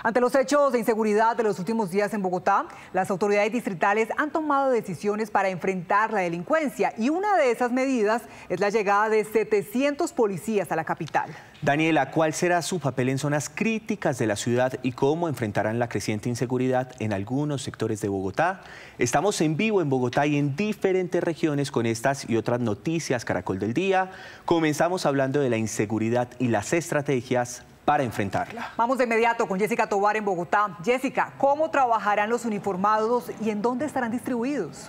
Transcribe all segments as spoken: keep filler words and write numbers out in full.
Ante los hechos de inseguridad de los últimos días en Bogotá, las autoridades distritales han tomado decisiones para enfrentar la delincuencia y una de esas medidas es la llegada de setecientos policías a la capital. Daniela, ¿cuál será su papel en zonas críticas de la ciudad y cómo enfrentarán la creciente inseguridad en algunos sectores de Bogotá? Estamos en vivo en Bogotá y en diferentes regiones con estas y otras noticias Caracol del Día. Comenzamos hablando de la inseguridad y las estrategias para enfrentarla. Vamos de inmediato con Jessica Tovar en Bogotá. Jessica, ¿cómo trabajarán los uniformados y en dónde estarán distribuidos?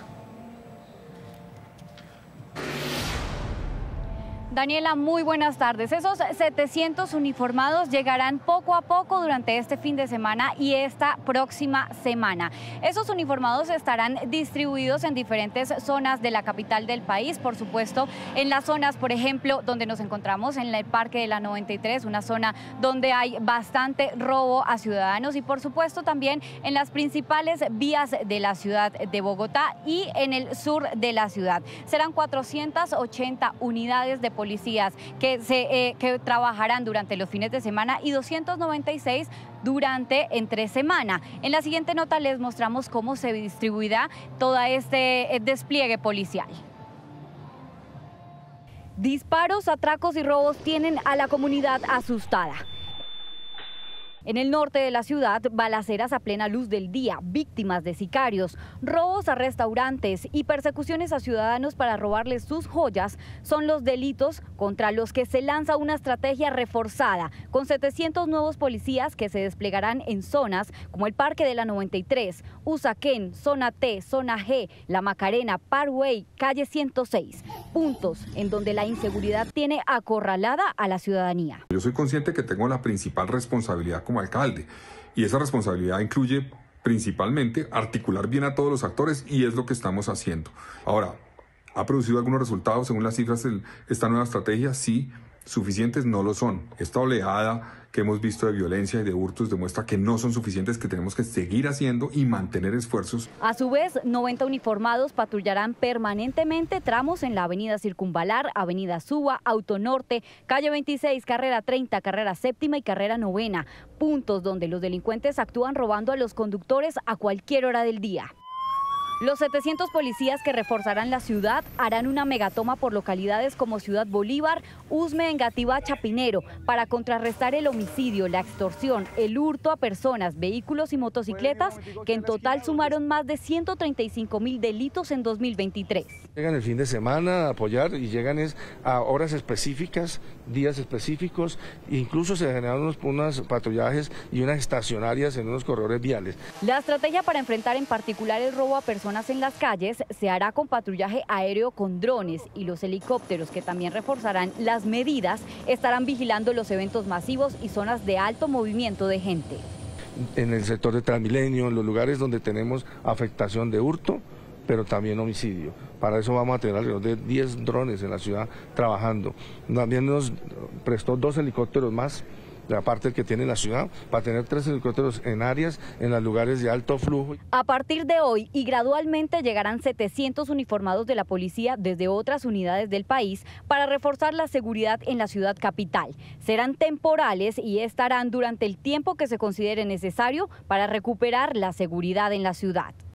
Daniela, muy buenas tardes. Esos setecientos uniformados llegarán poco a poco durante este fin de semana y esta próxima semana. Esos uniformados estarán distribuidos en diferentes zonas de la capital del país, por supuesto, en las zonas, por ejemplo, donde nos encontramos en el Parque de la noventa y tres, una zona donde hay bastante robo a ciudadanos y, por supuesto, también en las principales vías de la ciudad de Bogotá y en el sur de la ciudad. Serán cuatrocientas ochenta unidades de policía policías que, se, eh, que trabajarán durante los fines de semana y doscientos noventa y seis durante entre semana. En la siguiente nota les mostramos cómo se distribuirá todo este eh, despliegue policial. Disparos, atracos y robos tienen a la comunidad asustada. En el norte de la ciudad, balaceras a plena luz del día, víctimas de sicarios, robos a restaurantes y persecuciones a ciudadanos para robarles sus joyas son los delitos contra los que se lanza una estrategia reforzada, con setecientos nuevos policías que se desplegarán en zonas como el Parque de la noventa y tres, Usaquén, Zona T, Zona G, La Macarena, Parkway, Calle ciento seis, puntos en donde la inseguridad tiene acorralada a la ciudadanía. Yo soy consciente que tengo la principal responsabilidad como alcalde y esa responsabilidad incluye principalmente articular bien a todos los actores y es lo que estamos haciendo. Ahora, ¿ha producido algunos resultados según las cifras de esta nueva estrategia? Sí, suficientes no lo son. Esta oleada que hemos visto de violencia y de hurtos demuestra que no son suficientes, que tenemos que seguir haciendo y mantener esfuerzos. A su vez, noventa uniformados patrullarán permanentemente tramos en la avenida Circunvalar, avenida Suba, Autonorte, calle veintiséis, carrera treinta, carrera séptima y carrera novena, puntos donde los delincuentes actúan robando a los conductores a cualquier hora del día. Los setecientos policías que reforzarán la ciudad harán una megatoma por localidades como Ciudad Bolívar, Usme, Engativá, Chapinero, para contrarrestar el homicidio, la extorsión, el hurto a personas, vehículos y motocicletas, que en total sumaron más de ciento treinta y cinco mil delitos en dos mil veintitrés. Llegan el fin de semana a apoyar y llegan es a horas específicas, días específicos, incluso se generan unos, unos patrullajes y unas estacionarias en unos corredores viales. La estrategia para enfrentar en particular el robo a personas en las calles se hará con patrullaje aéreo con drones y los helicópteros, que también reforzarán las medidas, estarán vigilando los eventos masivos y zonas de alto movimiento de gente. En el sector de Transmilenio, en los lugares donde tenemos afectación de hurto, pero también homicidio. Para eso vamos a tener alrededor de diez drones en la ciudad trabajando. También nos prestó dos helicópteros más, aparte del que tiene la ciudad, para tener tres helicópteros en áreas, en los lugares de alto flujo. A partir de hoy y gradualmente llegarán setecientos uniformados de la policía desde otras unidades del país para reforzar la seguridad en la ciudad capital. Serán temporales y estarán durante el tiempo que se considere necesario para recuperar la seguridad en la ciudad.